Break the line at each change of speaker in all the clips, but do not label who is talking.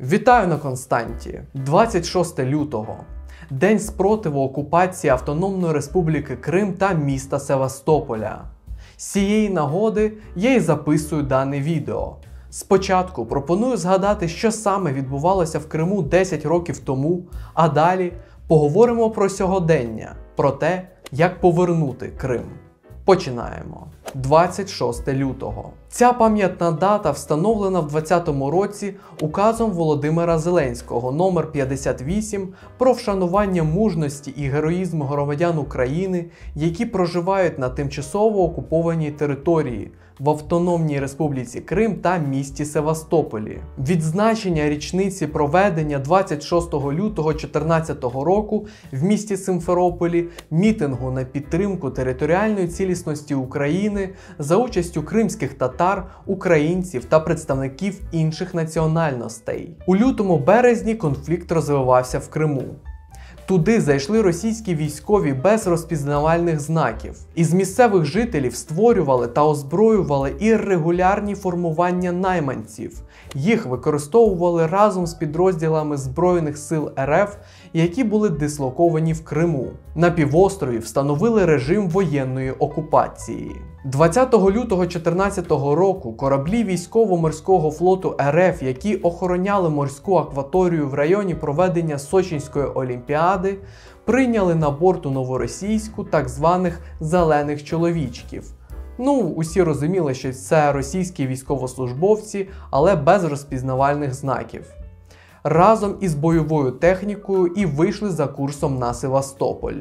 Вітаю на Константі! 26 лютого. День спротиву окупації Автономної Республіки Крим та міста Севастополя. З цієї нагоди я і записую дане відео. Спочатку пропоную згадати, що саме відбувалося в Криму 10 років тому, а далі поговоримо про сьогодення, про те, як повернути Крим. Починаємо. 26 лютого. Ця пам'ятна дата встановлена в 2020 році указом Володимира Зеленського номер 58 про вшанування мужності і героїзму громадян України, які проживають на тимчасово окупованій території в Автономній Республіці Крим та місті Севастополі. Відзначення річниці проведення 26 лютого 2014 року в місті Симферополі мітингу на підтримку територіальної цілісності України за участю кримських татар, українців та представників інших національностей. У лютому-березні конфлікт розвивався в Криму. Туди зайшли російські військові без розпізнавальних знаків. Із місцевих жителів створювали та озброювали іррегулярні формування найманців. Їх використовували разом з підрозділами Збройних сил РФ, які були дислоковані в Криму. На півострові встановили режим воєнної окупації. 20 лютого 2014 року кораблі військово-морського флоту РФ, які охороняли морську акваторію в районі проведення Сочинської олімпіади, прийняли на борт у Новоросійську так званих «зелених чоловічків». Усі розуміли, що це російські військовослужбовці, але без розпізнавальних знаків. Разом із бойовою технікою і вийшли за курсом на Севастополь.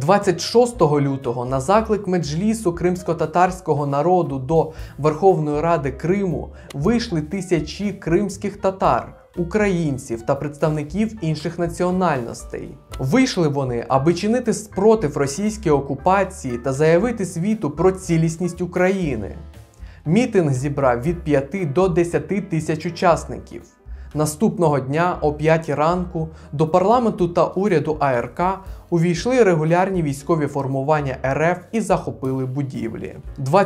26 лютого на заклик Меджлісу кримсько-татарського народу до Верховної Ради Криму вийшли тисячі кримських татар, українців та представників інших національностей. Вийшли вони, аби чинити спротив російській окупації та заявити світу про цілісність України. Мітинг зібрав від 5 до 10 тисяч учасників. Наступного дня о 5 ранку до парламенту та уряду АРК увійшли регулярні військові формування РФ і захопили будівлі.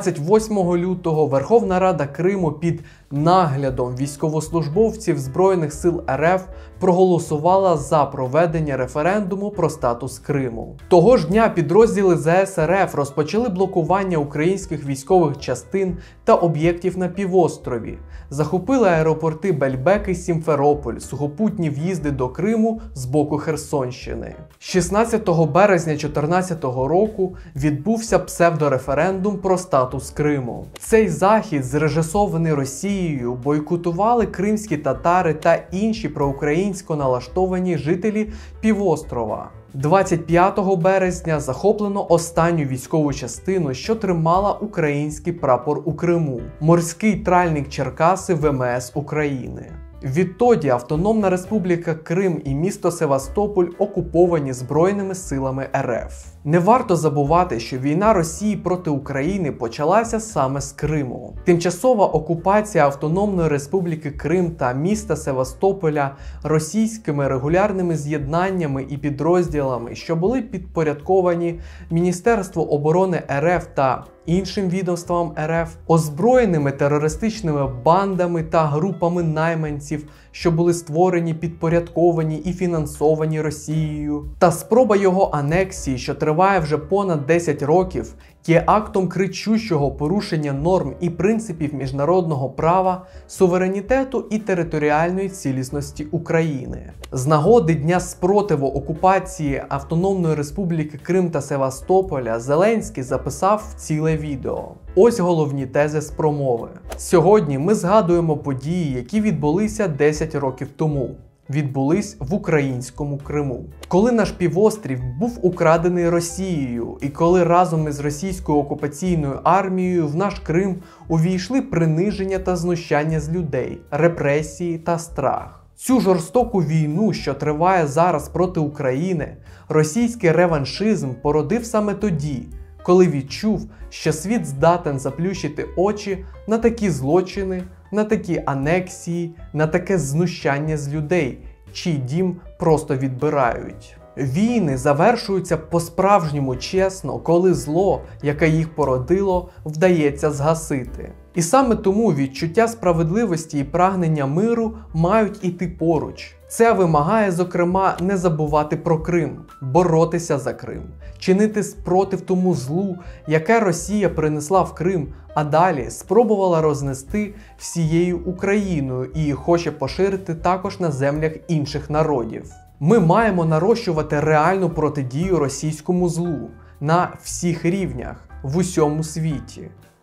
28 лютого Верховна Рада Криму під наглядом військовослужбовців Збройних сил РФ проголосувала за проведення референдуму про статус Криму. Того ж дня підрозділи ЗС РФ розпочали блокування українських військових частин та об'єктів на півострові, захопили аеропорти Бельбек і Сімферополь, сухопутні в'їзди до Криму з боку Херсонщини. 16 березня 2014 року відбувся псевдореферендум про статус Криму. Цей захід, зрежисований Росією, бойкотували кримські татари та інші проукраїнсько налаштовані жителі півострова. 25 березня захоплено останню військову частину, що тримала український прапор у Криму – морський тральник Черкаси ВМС України. Відтоді Автономна Республіка Крим і місто Севастополь окуповані Збройними силами РФ. Не варто забувати, що війна Росії проти України почалася саме з Криму. Тимчасова окупація Автономної Республіки Крим та міста Севастополя російськими регулярними з'єднаннями і підрозділами, що були підпорядковані Міністерству оборони РФ та іншим відомствам РФ, озброєними терористичними бандами та групами найманців, що були створені, підпорядковані і фінансовані Росією, та спроба його анексії, що триває вже понад 10 років, є актом кричущого порушення норм і принципів міжнародного права, суверенітету і територіальної цілісності України. З нагоди Дня спротиву окупації Автономної Республіки Крим та Севастополя Зеленський записав ціле відео. Ось головні тези з промови. Сьогодні ми згадуємо події, які відбулися 10 років тому. Відбулись в українському Криму. Коли наш півострів був украдений Росією і коли разом із російською окупаційною армією в наш Крим увійшли приниження та знущання з людей, репресії та страх. Цю жорстоку війну, що триває зараз проти України, російський реваншизм породив саме тоді, коли відчув, що світ здатен заплющити очі на такі злочини, на такі анексії, на таке знущання з людей, чий дім просто відбирають. Війни завершуються по-справжньому чесно, коли зло, яке їх породило, вдається згасити. І саме тому відчуття справедливості і прагнення миру мають іти поруч. Це вимагає, зокрема, не забувати про Крим, боротися за Крим, чинити спротив тому злу, яке Росія принесла в Крим, а далі спробувала рознести всією Україною і хоче поширити також на землях інших народів. Ми маємо нарощувати реальну протидію російському злу на всіх рівнях, в усьому світі.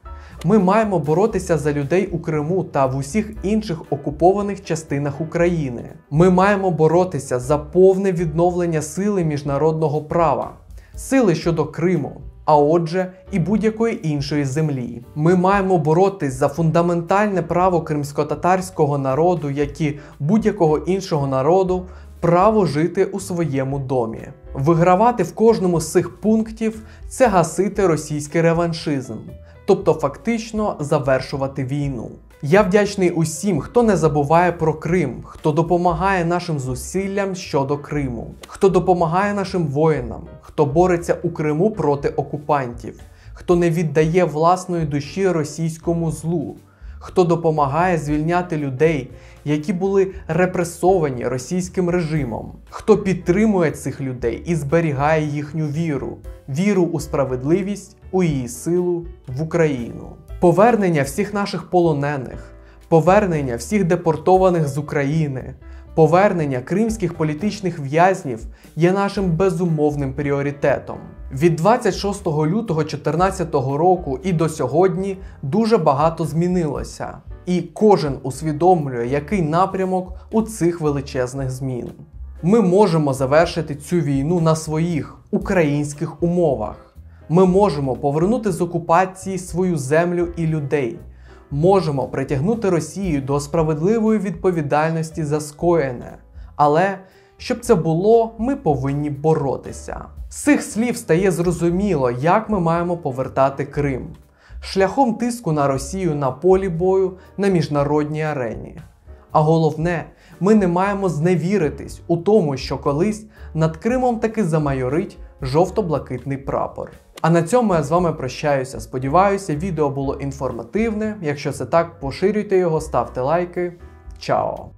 Ми маємо боротися за людей у Криму та в усіх інших окупованих частинах України. Ми маємо боротися за повне відновлення сили міжнародного права, сили щодо Криму, а отже і будь-якої іншої землі. Ми маємо боротись за фундаментальне право кримськотатарського народу, як і будь-якого іншого народу, право жити у своєму домі. Вигравати в кожному з цих пунктів – це гасити російський реваншизм, тобто фактично завершувати війну. Я вдячний усім, хто не забуває про Крим, хто допомагає нашим зусиллям щодо Криму, хто допомагає нашим воїнам, хто бореться у Криму проти окупантів, хто не віддає власної душі російському злу, хто допомагає звільняти людей, які були репресовані російським режимом, хто підтримує цих людей і зберігає їхню віру у справедливість, у її силу, в Україну. Повернення всіх наших полонених, повернення всіх депортованих з України, повернення кримських політичних в'язнів є нашим безумовним пріоритетом. Від 26 лютого 2014 року і до сьогодні дуже багато змінилося. І кожен усвідомлює, який напрямок у цих величезних змін. Ми можемо завершити цю війну на своїх українських умовах. Ми можемо повернути з окупації свою землю і людей. Можемо притягнути Росію до справедливої відповідальності за скоєне. Але, щоб це було, ми повинні боротися. З цих слів стає зрозуміло, як ми маємо повертати Крим. Шляхом тиску на Росію на полі бою, на міжнародній арені. А головне, ми не маємо зневіритись у тому, що колись над Кримом таки замайорить жовто-блакитний прапор. А на цьому я з вами прощаюся. Сподіваюся, відео було інформативне. Якщо це так, поширюйте його, ставте лайки. Чао!